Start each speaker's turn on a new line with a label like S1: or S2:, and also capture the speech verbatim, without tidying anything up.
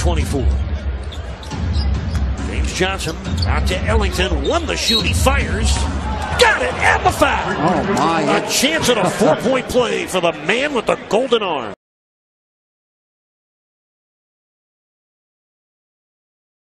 S1: twenty-four. James Johnson out to Ellington. Won the shoot. He fires. Got it. And the foul.
S2: Oh, my.
S1: A chance at a four-point play for the man with the golden arm.